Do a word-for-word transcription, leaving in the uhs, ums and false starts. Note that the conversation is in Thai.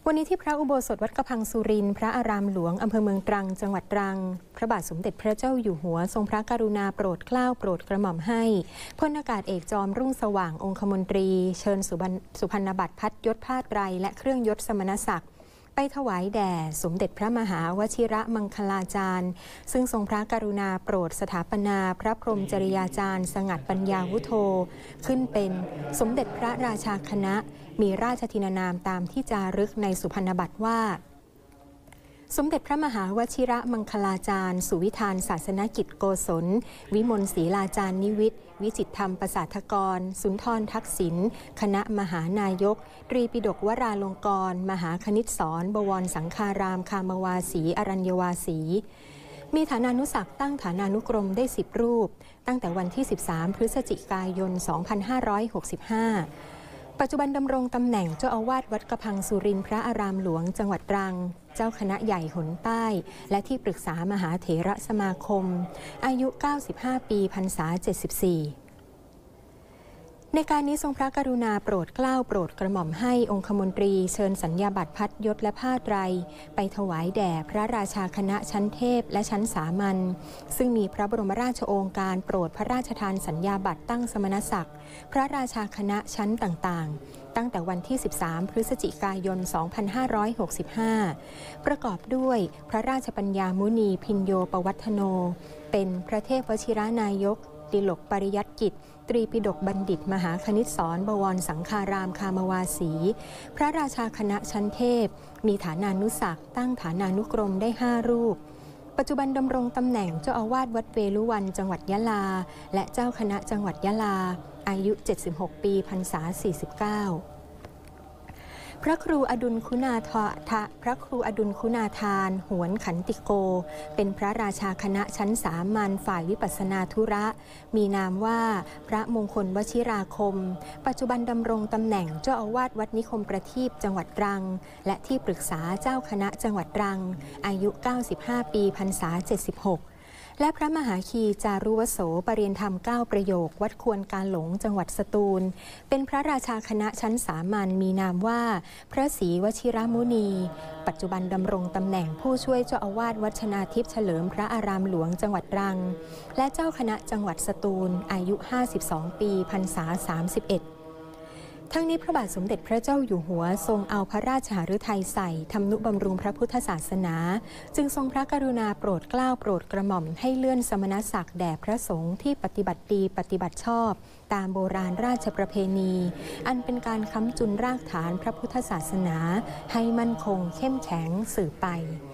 วันนี้ที่พระอุโบสถวัดกระพังสุรินทร์พระอารามหลวงอำเภอเมืองตรังจังหวัดตรังพระบาทสมเด็จพระเจ้าอยู่หัวทรงพระกรุณาโปรดเกล้าโปรดกระหม่อมให้พลอากาศเอกจอมรุ่งสว่างองคมนตรีเชิญสุพรรณบัตรพัดยศผ้าไตรและเครื่องยศสมณศักดิ์ไปถวายแด่สมเด็จพระมหาวชิระมังคลาจารย์ซึ่งทรงพระกรุณาโปรดสถาปนาพระพรหมจริยาจารย์สงัดปัญญาวุโธขึ้นเป็นสมเด็จพระราชาคณะมีราชทินานามตามที่จารึกในสุพรรณบัตรว่าสมเด็จพระมหาวชิระมังคลาจารย์สุวิธานศาสนกิจโกศลวิมลศรีลาจารย์นิวิทย์วิจิตรธรรมประสาทกรสุนทรทักษิณคณะมหานายกตรีปิฎกวราลงกรณ์มหาคณิตศรบวรสังฆารามคามวาสีอรัญญวาสีมีฐานานุศักดิ์ตั้งฐานานุกรมได้สิบรูปตั้งแต่วันที่สิบสามพฤศจิกายนสองพันห้าร้อยหกสิบห้าปัจจุบันดำรงตำแหน่งเจ้าอาวาสวัดกระพังสุรินทร์พระอารามหลวงจังหวัดตรังเจ้าคณะใหญ่หนใต้และที่ปรึกษามหาเถระสมาคมอายุเก้าสิบห้าปีพรรษาเจ็ดสิบสี่ในการนี้ทรงพระกรุณาโปรดเกล้าโปรดกระหม่อมให้องคมนตรีเชิญสัญญาบัตรพัดยศและผ้าไตรไปถวายแด่พระราชาคณะชั้นเทพและชั้นสามัญซึ่งมีพระบรมราชโองการโปรดพระราชทานสัญญาบัตรตั้งสมณศักดิ์พระราชาคณะชั้นต่างๆตั้งแต่วันที่สิบสามพฤศจิกายนสองพันห้าร้อยหกสิบห้าประกอบด้วยพระราชปัญญามุนีพิญโยปวัฒโนเป็นพระเทพวชิรานายกดิลกปริยัติกิจตรีปิฎกบัณฑิตมหาคณิตศรบวรสังฆารามคามวาสีพระราชาคณะชั้นเทพมีฐานานุศักดิ์ตั้งฐานานุกรมได้ห้ารูปปัจจุบันดำรงตำแหน่งเจ้าอาวาสวัดเวลุวันจังหวัดยะลาและเจ้าคณะจังหวัดยะลาอายุเจ็ดสิบหกปีพรรษาสี่สิบเก้าพระครูอดุลคุณาทะพระครูอดุลคุณาทานหวนขันติโกเป็นพระราชาคณะชั้นสามัญฝ่ายวิปัสสนาธุระมีนามว่าพระมงคลวชิราคมปัจจุบันดำรงตำแหน่งเจ้าอาวาสวัดนิคมประทีปจังหวัดตรังและที่ปรึกษาเจ้าคณะจังหวัดตรังอายุเก้าสิบห้าปีพรรษาเจ็ดสิบหกและพระมหาคีจารุวโสปรริยนธรรมเก้าประโยควัดควรการหลงจังหวัดสตูลเป็นพระราชาคณะชั้นสามัญมีนามว่าพระศรีวชิรมุนีปัจจุบันดำรงตำแหน่งผู้ช่วยเจ้าอาวาสวัดชนาทิพย์เฉลิมพระอารามหลวงจังหวัดตรังและเจ้าคณะจังหวัดสตูลอายุห้าสิบสองปีพรรษาสามสิบเอ็ดทั้งนี้พระบาทสมเด็จพระเจ้าอยู่หัวทรงเอาพระราชหฤทัยใส่ทำนุบำรุงพระพุทธศาสนาจึงทรงพระกรุณาโปรดเกล้าโปรดกระหม่อมให้เลื่อนสมณศักดิ์แด่พระสงฆ์ที่ปฏิบัติดีปฏิบัติชอบตามโบราณราชประเพณีอันเป็นการค้ำจุนรากฐานพระพุทธศาสนาให้มั่นคงเข้มแข็งสืบไป